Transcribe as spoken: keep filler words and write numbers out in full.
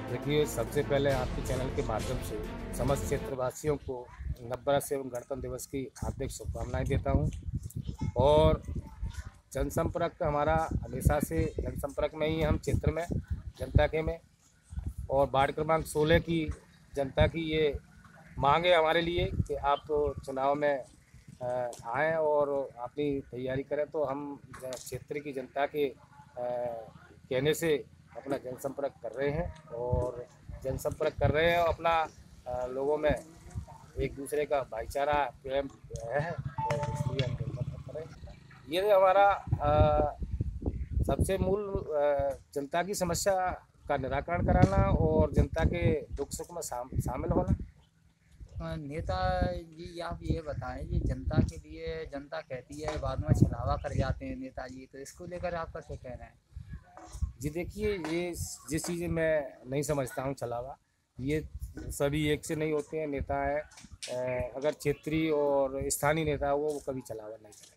देखिए, सबसे पहले आपके चैनल के माध्यम से समस्त क्षेत्रवासियों को नववर्ष एवं गणतंत्र दिवस की हार्दिक शुभकामनाएं देता हूं। और जनसंपर्क हमारा हमेशा से जनसंपर्क में ही है, हम क्षेत्र में जनता के में। और वार्ड क्रमांक सोलह की जनता की ये मांग है हमारे लिए कि आप चुनाव में अ, आएँ और अपनी तैयारी करें। तो हम क्षेत्र की जनता के अ, कहने से अपना जनसंपर्क कर रहे हैं और जनसंपर्क कर रहे हैं और अपना अ, लोगों में एक दूसरे का भाईचारा प्रेम है, तो इसलिए हम जनसंपर्क कर रहे हैं। ये हमारा अ, सबसे मूल अ, जनता की समस्या का निराकरण कराना और जनता के दुख सुख में शाम शामिल होना। अ, नेता जी आप ये बताएं जी जनता के लिए जनता कहती है बाद में छलावा कर जाते हैं नेताजी, तो इसको लेकर आपका क्या कहना है? जी देखिए, ये जिस चीज़ें मैं नहीं समझता हूँ छलावा, ये सभी एक से नहीं होते हैं। नेता है, अ, अगर क्षेत्रीय और स्थानीय नेता हो वो कभी छलावा नहीं करेगा।